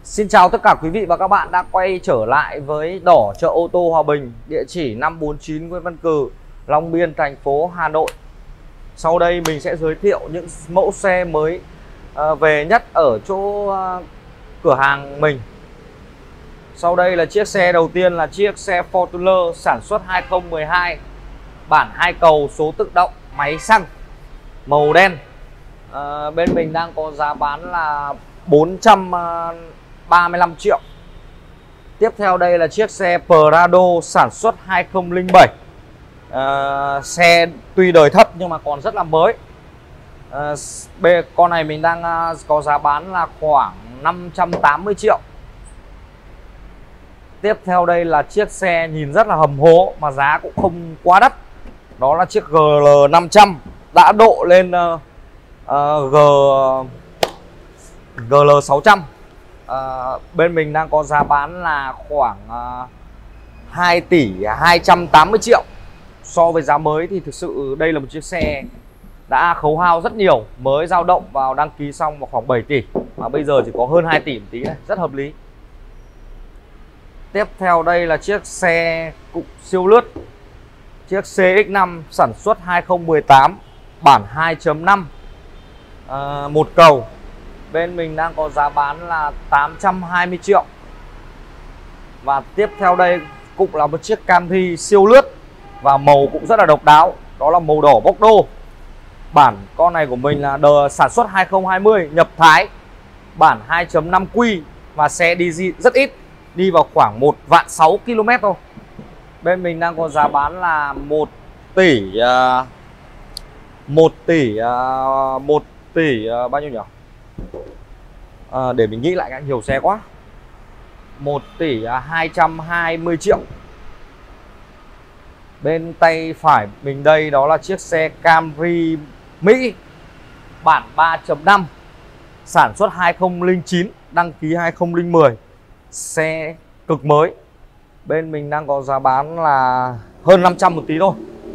Xin chào tất cả quý vị và các bạn đã quay trở lại với Đỏ Chợ Ô tô Hòa Bình, địa chỉ 549 Nguyễn Văn Cừ, Long Biên, thành phố Hà Nội. Sau đây mình sẽ giới thiệu những mẫu xe mới về nhất ở chỗ cửa hàng mình. Sau đây là chiếc xe đầu tiên, là chiếc xe Fortuner sản xuất 2012, bản 2 cầu, số tự động, máy xăng, màu đen. Bên mình đang có giá bán là 435 triệu. Tiếp theo đây là chiếc xe Prado sản xuất 2007. Xe tuy đời thấp nhưng mà còn rất là mới. Con này mình đang có giá bán là khoảng 580 triệu. Tiếp theo đây là chiếc xe nhìn rất là hầm hố mà giá cũng không quá đắt. Đó là chiếc GL500 đã độ lên GL600. Bên mình đang có giá bán là khoảng 2 tỷ 280 triệu. So với giá mới thì thực sự đây là một chiếc xe đã khấu hao rất nhiều, mới dao động vào đăng ký xong vào khoảng 7 tỷ mà bây giờ chỉ có hơn 2 tỷ một tí này, rất hợp lý. Tiếp theo đây là chiếc xe cụm siêu lướt, chiếc CX5 sản xuất 2018, bản 2.5, một cầu. Bên mình đang có giá bán là 820 triệu. Và tiếp theo đây cũng là một chiếc Camry siêu lướt và màu cũng rất là độc đáo, đó là màu đỏ bốc đô. Bản con này của mình là sản xuất 2020, nhập Thái, bản 2.5 Q và xe đi rất ít, đi vào khoảng 1.600.000 km thôi. Bên mình đang có giá bán là 1 tỷ bao nhiêu nhỉ? Để mình nghĩ lại, nhiều xe quá. 1 tỷ 220 triệu. Bên tay phải mình đây đó là chiếc xe Camry Mỹ, bản 3.5, sản xuất 2009, đăng ký 2010, xe cực mới. Bên mình đang có giá bán là hơn 500 một tí thôi.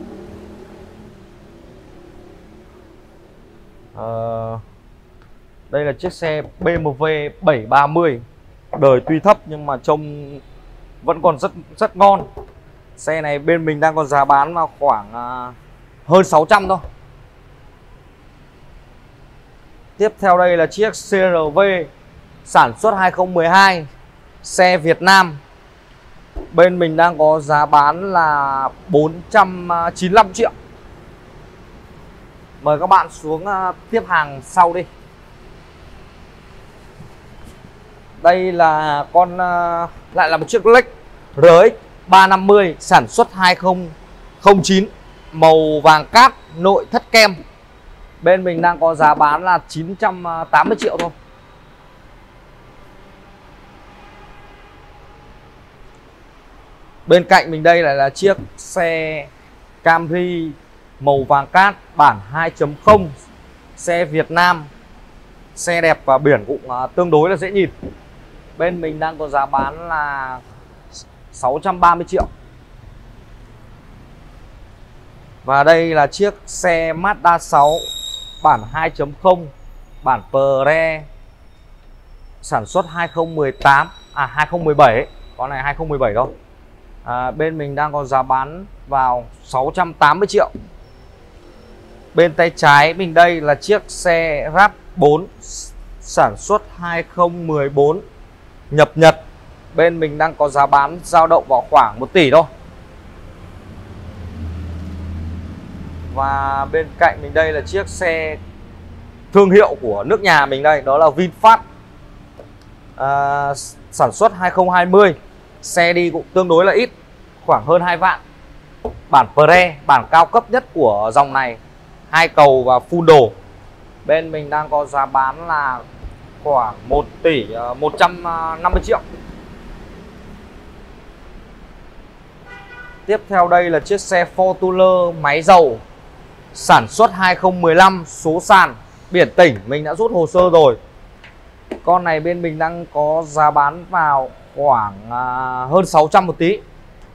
Đây là chiếc xe BMW 730, đời tuy thấp nhưng mà trông vẫn còn rất ngon. Xe này bên mình đang có giá bán vào khoảng hơn 600 thôi. Tiếp theo đây là chiếc CRV sản xuất 2012, xe Việt Nam. Bên mình đang có giá bán là 495 triệu. Mời các bạn xuống tiếp hàng sau đi. Đây là lại là một chiếc Lex RX 350 sản xuất 2009, màu vàng cát, nội thất kem. Bên mình đang có giá bán là 980 triệu thôi. Bên cạnh mình đây lại là chiếc xe Camry màu vàng cát, bản 2.0, xe Việt Nam. Xe đẹp và biển cũng tương đối là dễ nhìn. Bên mình đang có giá bán là 630 triệu. Và đây là chiếc xe Mazda 6 bản 2.0, bản Pre, sản xuất 2017 ấy. Con này 2017 thôi. Bên mình đang có giá bán vào 680 triệu. Bên tay trái mình đây là chiếc xe RAV4 sản xuất 2014, nhập Nhật. Bên mình đang có giá bán dao động vào khoảng 1 tỷ thôi. Và bên cạnh mình đây là chiếc xe thương hiệu của nước nhà mình đây, đó là VinFast, sản xuất 2020, xe đi cũng tương đối là ít, khoảng hơn 2 vạn. Bản Pre, bản cao cấp nhất của dòng này, 2 cầu và full đồ. Bên mình đang có giá bán là khoảng 1 tỷ 150 triệu. Tiếp theo đây là chiếc xe Fortuner máy dầu, sản xuất 2015, số sàn, biển tỉnh. Mình đã rút hồ sơ rồi. Con này bên mình đang có giá bán vào khoảng hơn 600 một tí.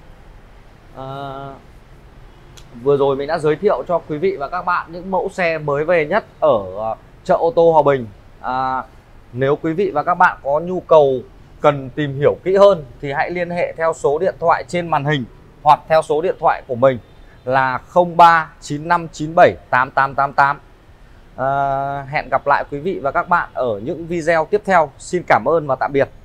Vừa rồi mình đã giới thiệu cho quý vị và các bạn những mẫu xe mới về nhất ở chợ ô tô Hòa Bình. Nếu quý vị và các bạn có nhu cầu cần tìm hiểu kỹ hơn thì hãy liên hệ theo số điện thoại trên màn hình hoặc theo số điện thoại của mình là 0395978888. Hẹn gặp lại quý vị và các bạn ở những video tiếp theo. Xin cảm ơn và tạm biệt.